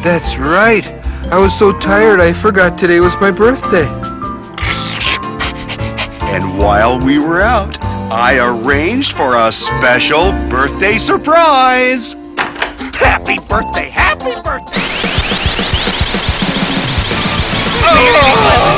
That's right. I was so tired I forgot today was my birthday. And while we were out, I arranged for a special birthday surprise. Happy birthday! Happy birthday! Oh!